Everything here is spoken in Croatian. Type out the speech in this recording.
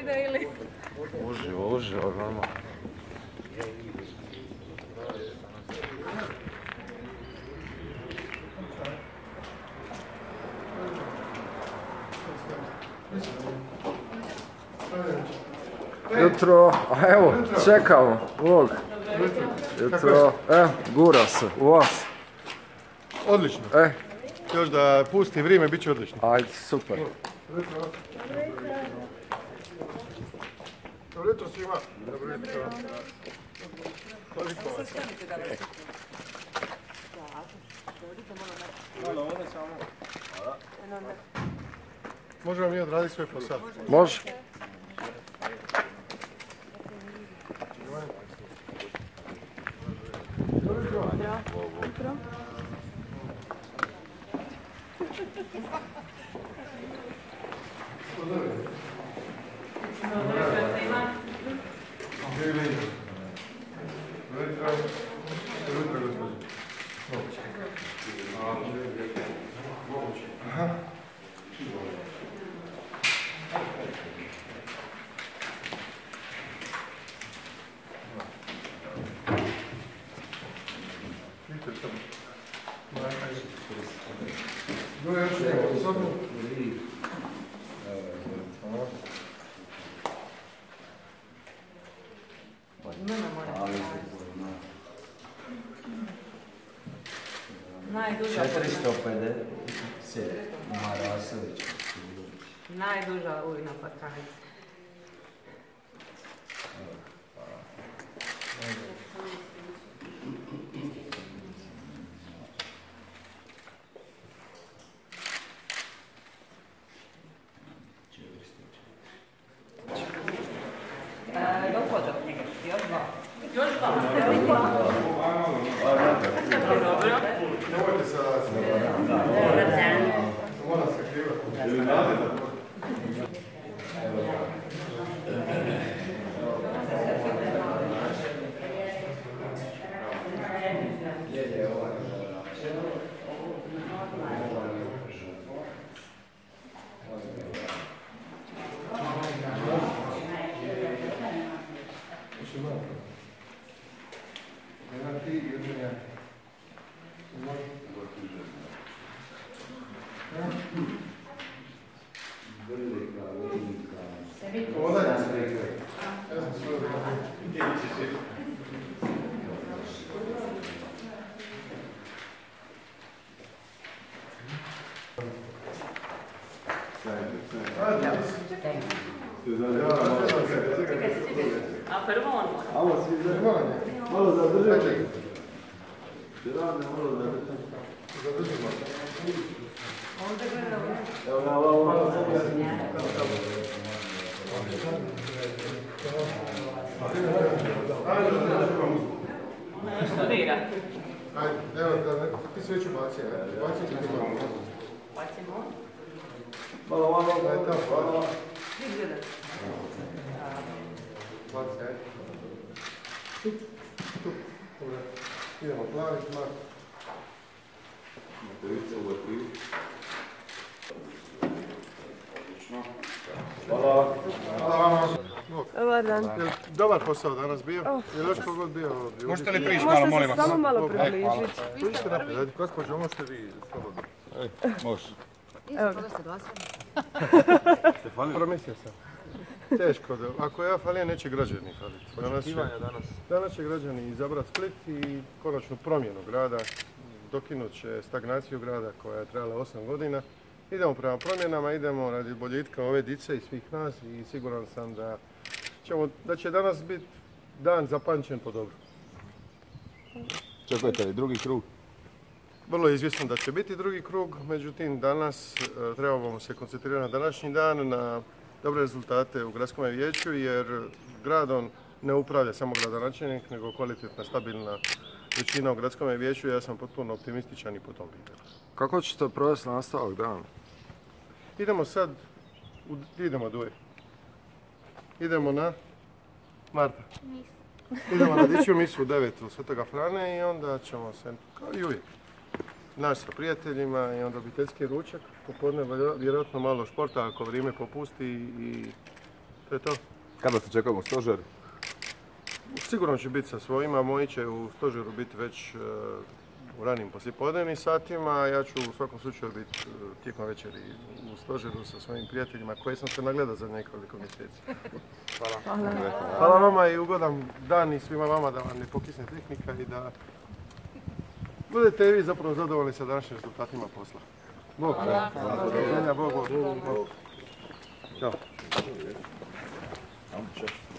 ide ili? Uživo, normalno. Jutro, a evo, čekamo, Bog. Jutro, gura se, u vas. Odlično. Još da pusti vrijeme, bit će odlično. Ajde, super. Dobro jutro svima. Dobro jutro. Možemo mi odraditi svoj posao? Može. Najduža 450 Marasović. Najduža ujna patkanica. Nemojte se moram se krivati. A prvo on mora. Malo si zadržite. Malo zadržite. Zadržimo. Onda gledamo. Evo na ovo. Ona još studira. Ajde, evo da ti sveću baci. Baci ti malo. Bacimo. Malo. Ajde tamo, hvala. Vidi gledaj. Baci, ajde. Tu. Dobro. Idemo plavi, plavi. Hvala. Hvala vama. Dobar dan. Dobar posao danas bio. Je li još kogod bio? Možete li prići malo, molim vas? Samo malo približiti. Priđite naprijed, ajde. Gospođo, možete vi slobodno. Može. Promislio sam. Teško da, ako ja falim, neće građani faliti. Danas će građani izabrati Split i konačnu promjenu grada. Dokinut će stagnaciju grada koja je trajala 8 godina. Idemo prema promjenama, idemo radi boljitka ove dice i svih nas i siguran sam da će danas biti dan zapamćen po dobru. Čekajte li drugi krug? Vrlo je izvjesno da će biti drugi krug, međutim danas trebamo se koncentrirati na današnji dan, na dobre rezultate u gradskom vijeću, jer gradom ne upravlja samo gradonačelnik, nego kvalitetna, stabilna većina u gradskom vijeću i ja sam potpuno optimističan i po tom pitanju. Kako ćete provesti nastavak dana? Idemo sad, idemo Duje. Idemo na Marta. Idemo na dječju misu u 9 u Svetoga Frane i onda ćemo se, kao i uvijek, naći sa prijateljima i onda obiteljski ručak. Popodne vjerojatno malo športa ako vrijeme popusti i To je to. Kada se čekamo stožer? Sigurno će biti sa svojima, moji će u stožeru biti već u ranim poslijepodnevnim satima, ja ću u svakom slučaju biti tijekom večeri u stožeru sa svojim prijateljima koje sam se nagledao za nekoliko mjeseci. Hvala vama i ugodan dan i svima vama da vam ne pokisne tehnika i da budete i vi zapravo zadovoljni sa današnjim rezultatima posla. Bog. Hvala. Bog. Ćao.